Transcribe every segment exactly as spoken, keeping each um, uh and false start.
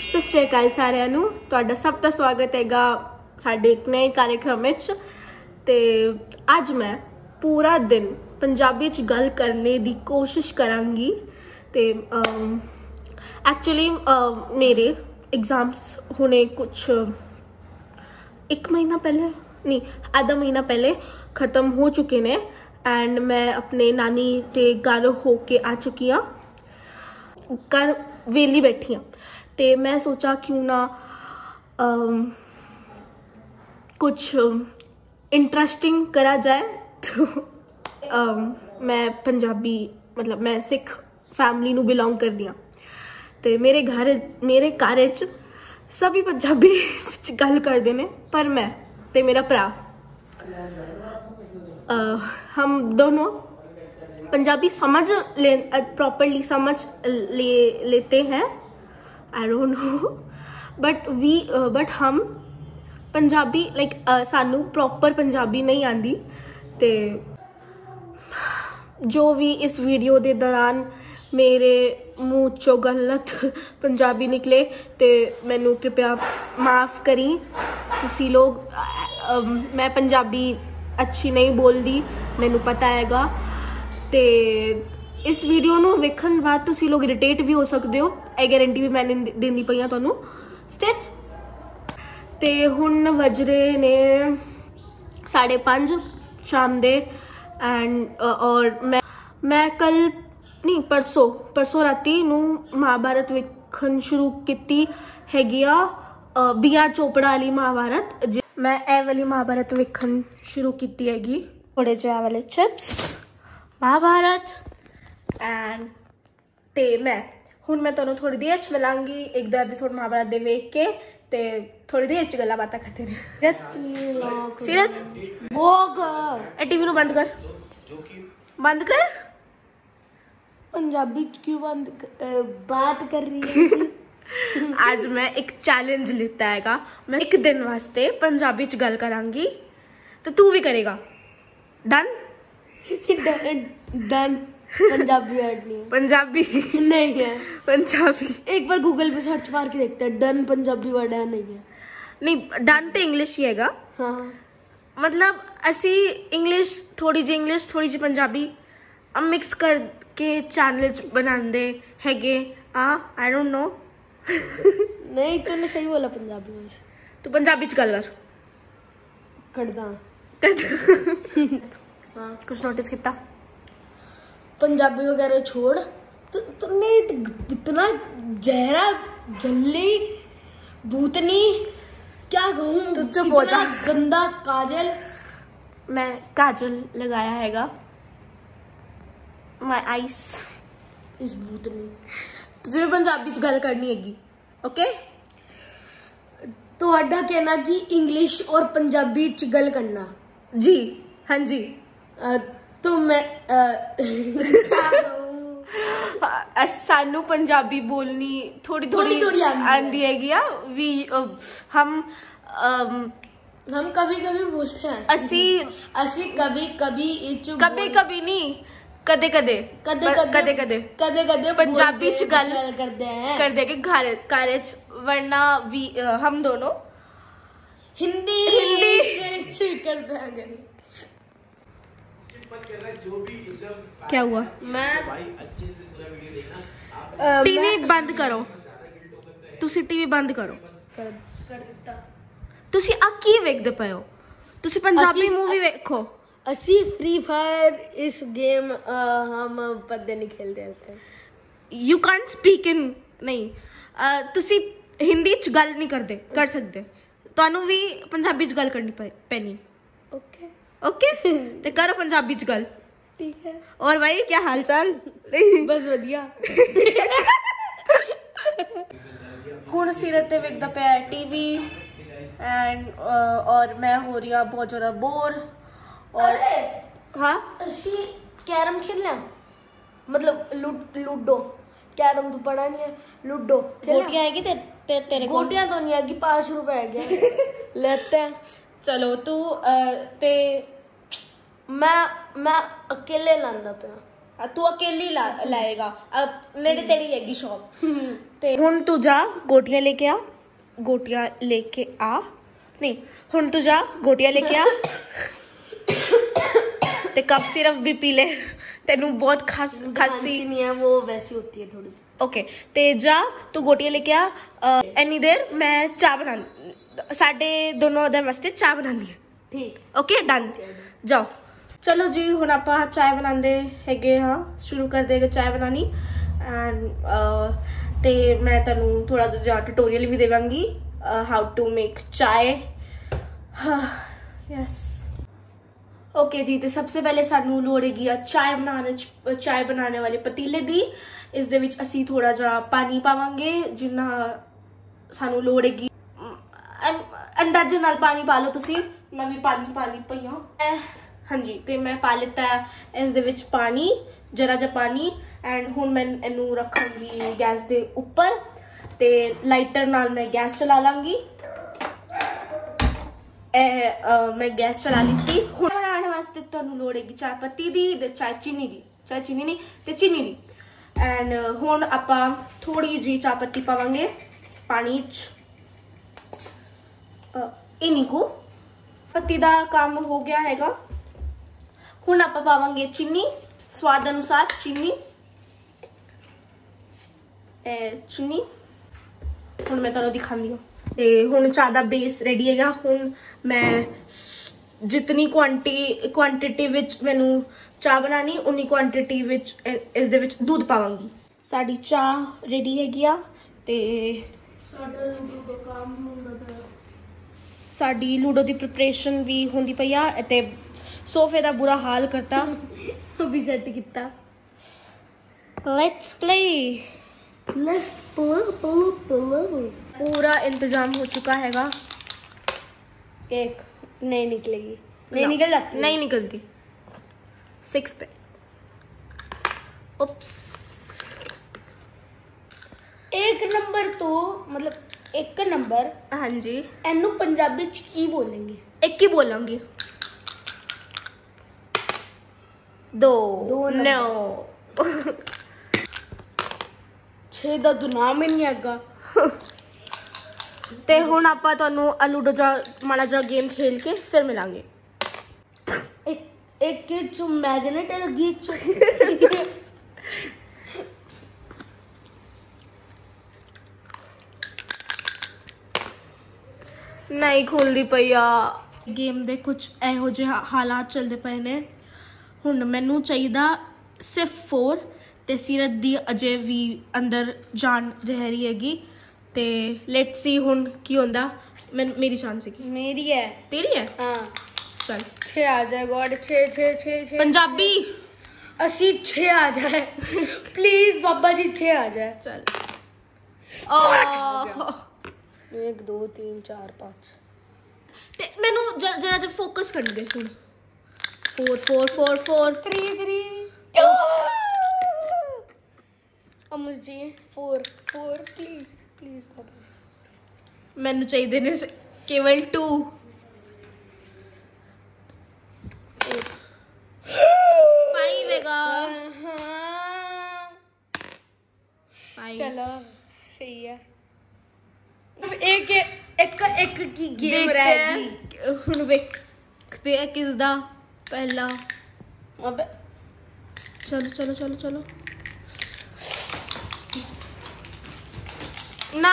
सत श्री अकाल सारिਆਂ ਨੂੰ ਤੁਹਾਡਾ ਸਭ ਦਾ ਸਵਾਗਤ ਹੈਗਾ ਸਾਡੇ ਇੱਕ ਨਵੇਂ कार्यक्रम ਵਿੱਚ ਤੇ ਅੱਜ ਮੈਂ ਪੂਰਾ ਦਿਨ ਪੰਜਾਬੀ ਚ ਗੱਲ करने ਦੀ कोशिश करांगी ਤੇ एक्चुअली मेरे एग्जाम्स होने कुछ एक महीना पहले नहीं आधा महीना पहले ख़त्म हो चुके ने एंड मैं अपने नानी के घर हो के आ चुकी हाँ घर वेली बैठी हाँ तो मैं सोचा क्यों ना um, कुछ इंटरेस्टिंग करा जाए तो um, मैं पंजाबी मतलब मैं सिख फैमिली नू बिलोंग करदी हाँ तो मेरे घर मेरे घर च सभी पंजाबी गल करते हैं पर मैं ते मेरा भरा uh, हम दोनों पंजाबी समझ ले प्रॉपरली समझ ले लेते हैं I don't know but we but हम पंजाबी लाइक like, uh, सानू प्रॉपर पंजाबी नहीं आती ते जो भी इस वीडियो के दौरान मेरे मुँह चो गलत पंजाबी निकले तो मैनू कृपया माफ़ करी तुसी लोग आ, आ, मैं पंजाबी अच्छी नहीं बोलती मैनू पता हैगा ते इस वीडियो नू वेखण बाद तुसी लोग इरिटेट भी हो सकते हो ये गारंटी भी मैंने देंदी पई तुहानू स्टिल ते हुण वज रहे ने साढ़े पाँच शाम दे एंड और मैं मैं कल नहीं परसों परसों राती नू महाभारत वेखण शुरू की हैगी आ बी आर चोपड़ा वाली महाभारत मैं ए वाली महाभारत वेखण शुरू की हैगी थोड़े जो वाले चिप्स महाभारत एंड ते मैं हुण मैं तुहानू थोड़ी देर च मिलांगी एक दो एपीसोड महाभारत दे वेख के ते थोड़ी देर च गल्लां बातां करते रहे सीरत भोग ए टीवी नू बंद कर बंद कर पंजाबी क्यों बंद कर, बात कर रही है आज मैं एक चैलेंज लेता हैगा मैं एक दिन वास्ते पंजाबी च गल करांगी तो तू भी करेगा डन डन पंजाबी वर्ड नहीं पंजाबी नहीं है पंजाबी एक बार गूगल पे सर्च मार के देखते हैं डन पंजाबी वर्ड है नहीं है नहीं डन तो इंग्लिश ही हैगा हाँ मतलब असी इंग्लिश थोड़ी जी इंग्लिश थोड़ी जी पंजाबी अब मिक्स करके चैनल बनाते हैगे हाँ आई डोंट नो नहीं तूने सही बोला पंजाबी में तू पंजाबी च गल कर करदा हाँ कुछ नोटिस किया पंजाबी वगैरह छोड़ तो तुमने इतना जहरा जल्ली भूतनी क्या कहूँ तू चुप हो जा गंदा काजल मैं काजल लगाया हैगा माय आईस इस भूतनी तुझे भी पंजाबी च गल करनी हैगी ओके तो अड्डा कहना कि इंग्लिश और पंजाबी च गल करना जी हाँ जी आ, तो मैं सानू पंजाबी बोलनी थोड़ी थोड़ी थोड़ी आंदी हैगी आ वी हम हम कभी कभी बोलते हैं असी असी कभी कभी कभी कभी नहीं कदे कदे कदे कदे कदे कदे कदे पंजाबी च गल करते हैं कर दे के घर घर वरना वी हम दोनों हिंदी हिंदी करते हैं जो भी एकदम क्या हुआ मैं भाई अच्छे से पूरा वीडियो देखना टीवी बंद करो तुसी टीवी बंद करो कर कर दिता तुसी आ की वेखदे पए हो तुसी पंजाबी मूवी वेखो असी फ्री फायर इस गेम हम पद्दे नहीं खेलते रहते यू कांट स्पीक इन नहीं तुसी हिंदी च गल नहीं करदे कर सकदे तुहानू भी पंजाबी च गल करनी पैनी ओके ओके ते करो पंजाबी च गल ठीक है और भाई क्या हाल चाल बस वधिया हुण सीरत ते वेखदा पिया टीवी एंड और मैं हो रही हूँ बहुत ज्यादा बोर और हाँ असी कैरम खेल लें मतलब लूडो कैरम तो पड़ा नहीं है लूडो गोटियां आएगी ते, ते, तेरे को गोटियां तो नहीं आएगी पाँच रुपए आएंगे लेते हैं चलो तू ते मैं मैं अकेले लांदा पे तू अकेली ला, लाएगा अब नेड़े तेरी रहेगी शॉप ते हुन तू जा गोटियां लेके आ गोटियां लेके आ नहीं हुन तू जा गोटियां लेके आ ते कप सिरफ भी पी ले तेनू बहुत खास खांसी नहीं है वो वैसी होती है थोड़ी ओके ते जा तू गोटियां लेके आ इन्नी देर मैं चाह बना साडे दोनों दे वास्ते चाह बनानी है ठीक ओके डन जाओ चलो जी हुण आपां चाय बनांदे हैगे हाँ शुरू कर देगे चाय बनानी एंड ते मैं तुहानू थोड़ा जिहा ट्यूटोरियल भी देवांगी how to make chai yes okay जी तो सबसे पहले सानू लोड़ हैगी आ चाय बनाने चाय बनाने वाले पतीले दी इस दे विच असीं थोड़ा जिहा पानी पावांगे जिन्ना सानू लोड़ हैगी अंदाजे नाल पानी पा लो तुसीं मैं भी पानी पानी पई हां हाँ जी तो मैं पा लिता है इस दे विच पानी जरा जा पानी एंड हुण मैं इनू रखांगी गैस दे उपर ते लाइटर नाल मैं गैस चला लांगी ए आ, मैं गैस चला ली हुण बनाने वास्ते तुहानू लोड़ हैगी चाय पत्ती दी ते चाय चीनी दी चाय चीनी नहीं ते चीनी दी एंड हुण आपां थोड़ी जी चाय पत्ती पावांगे पानी च इन्हीं को पत्ती दा काम हो गया हैगा हुण आपां पावांगे चीनी स्वाद अनुसार चीनी ए चीनी हुण मैं तुहानू दिखांदी हूं ते हुण चाह दा बेस रेडी हैगा हुण मैं जितनी क्वांटिटी क्वांटिटी विच मैनू चाह बनानी उन्नी क्वांटिटी विच इस दे विच दूध पावांगी साडी चाह रेडी हैगी आ ते साडा लूडो दा काम हुंदा पिया साडी लूडो दी प्रिपरेशन भी होंदी पई आ ते सोफे दा बुरा हाल करता अभी सेट किता let's play let's play play play पूरा इंतजाम हो चुका हैगा एक नहीं निकलेगी नहीं निकल जाती नहीं निकलती सिक्स पे उप्स एक नंबर तो मतलब एक नंबर हाँ जी एनू पंजाबी च की बोलेंगे एक ही बोलांगी दो दो नौ छे दा तो नाम ही नहीं हैगा ते हुण आपां तुहानू लूडो जा माड़ा जा गेम खेल के फिर मिलांगे एक एक के जो मैग्नेट लगी च नहीं खुलदी पई आ गेम दे कुछ एहो जिहे हालात चलदे पए ने हुण मैनू चाहिदा सिर्फ फोर ते सीरत दी अजे भी अंदर जान रह रही हैगी ते लेट्स सी हुण की होंदा मैं मेरी चांस है मेरी है तेरी है हाँ चल छे आ जाए गॉड छे छे छे छे पंजाबी अस्सी छे आ जाए प्लीज बाबा जी छे आ जाए चल ओ एक दो तीन चार पाँच ते मैनू जरा जरा फोकस कर दे हुण four four four four three three अब मुझे फोर फोर प्लीज प्लीज बाबा जी मैनू चाहिए ने केवल टू फाइव हैगा चलो सही है एक एक एक की गेम रहेगी हुण वेखते हैं किसदा पहला अब चलो चलो चलो चलो ना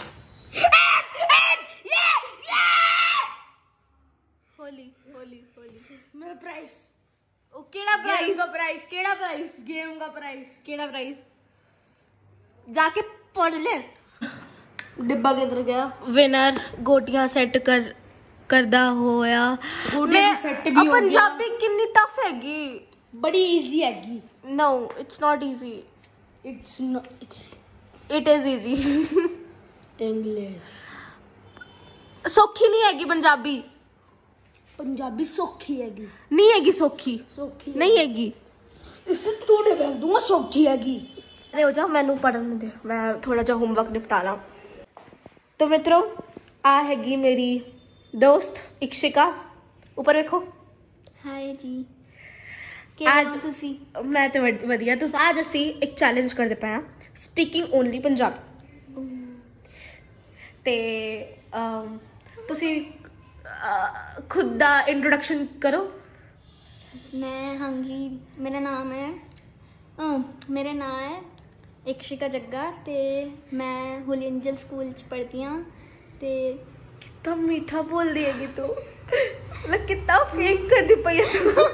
होली होली होली मेरा प्राइस ओ केड़ा प्राइस का प्राइस केड़ा प्राइस गेम का प्राइस केड़ा प्राइस जाके पढ़ ले डिब्बा किधर गया विनर गोटियां सेट कर करदा होया गोटियां सेट भी हो गया पंजाबी कितनी टफ हैगी बड़ी इजी हैगी no it's not easy it's not it is easy English सौखी नहीं हैगी पंजाबी पंजाबी सौखी हैगी नहीं हैगी सौखी सौखी नहीं हैगी इससे तोड़े फेंक दूंगा सौखी हैगी अरे हो जा मैनू पढ़ने दे मैं थोड़ा जा होमवर्क निपटा ला तो मित्रों आ हैगी मेरी दोस्त इक्षिका ऊपर देखो हाय जी ਅੱਜ ਤੁਸੀਂ ਮੈਂ ਤੇ ਵਧ- ਵਧੀਆ ਤੁਸੀਂ ਅੱਜ ਅਸੀਂ ਇੱਕ ਚੈਲੰਜ ਕਰਦੇ ਪਏ ਹਾਂ ਸਪੀਕਿੰਗ ਓਨਲੀ ਪੰਜਾਬੀ ਤੇ ਅਮ, ਤੁਸੀਂ ਅ, ਖੁਦ ਦਾ ਇੰਟਰੋਡਕਸ਼ਨ ਕਰੋ। मैं हांगी मेरा नाम है अ, मेरा नाम है इक्शिका जग्गा ते मैं होली एंजल स्कूल च पढ़ती हाँ ते कितना मीठा बोल दिएगी तू मतलब कितना फेक कर दी पई है तू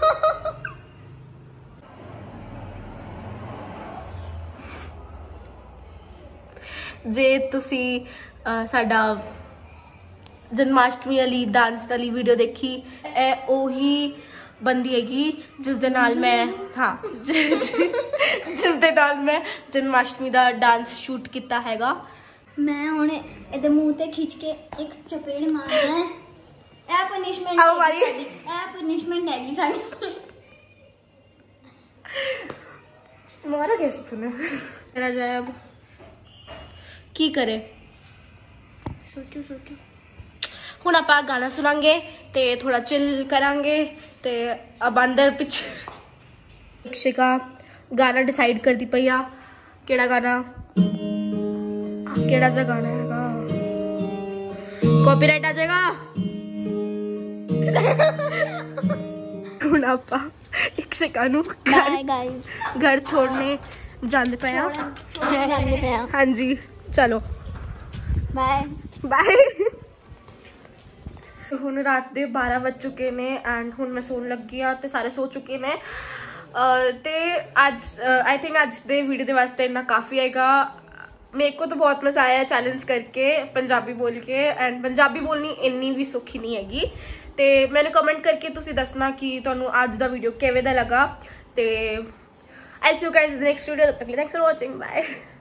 जे तुसी अ, साडा जन्माष्टमी वाली डांस वाली वीडियो देखी ए ओही बंदी हैगी जिस दे नाल मैं हाँ जिस जिस दे नाल मैं जन्माष्टमी दा डांस शूट किया हैगा। मैं हुणे इहदे मुंह ते खिंच के एक चपेड़ मारना है ए पनिशमेंट अब हमारी- ए पनिशमेंट हैगी साडी मारा कैसे तूने मेरा जाए अब की करे सोचो सोचो ਹੁਣ ਆਪਾਂ ਗਾਣਾ ਸੁਣਾਂਗੇ ਤੇ ਥੋੜਾ ਚਿਲ ਕਰਾਂਗੇ ਤੇ ਅਬ ਅੰਦਰ ਪਿੱਛੇ ਇਕਸ਼ਿਕਾ ਗਾਣਾ ਡਿਸਾਈਡ ਕਰਦੀ ਪਈ ਆ ਕਿਹੜਾ ਗਾਣਾ ਆਹ ਕਿਹੜਾ ਜਿਹਾ ਗਾਣਾ ਹੈਗਾ ਕਾਪੀਰਾਈਟ ਆ ਜਾਏਗਾ ਹੁਣ ਆਪਾਂ ਇਕਸ਼ਿਕਾ ਨੂੰ बाय गाइस घर छोड़ने ਜਾਂਦੇ ਪਏ ਆ छोड़ने जाने पे हैं ਹਾਂਜੀ ਚਲੋ बाय ਬਾਏ ਹੁਣ ਰਾਤ ਦੇ ਬਾਰਾਂ ਵੱਜ ਚੁੱਕੇ ਨੇ ਐਂਡ ਹੁਣ ਮੈਂ ਸੌਣ ਲੱਗੀ ਆ ਤੇ ਸਾਰੇ ਸੋ ਚੁੱਕੇ ਨੇ ਤੇ ਅੱਜ आई थिंक ਅੱਜ ਦੇ ਵੀਡੀਓ ਦੇ ਵਾਸਤੇ ਇੰਨਾ ਕਾਫੀ ਆਏਗਾ। मेरे को तो बहुत मजा आया चैलेंज करके पंजाबी बोल के एंड पंजाबी बोलनी इन्नी भी सौखी नहीं हैगी ते मैंने कमेंट करके तुसी दसना कि तुहानू आज दा वीडियो किवें दा लगा ते I see you guys in the next video. तब तक थैंक्स फॉर वाचिंग बाय।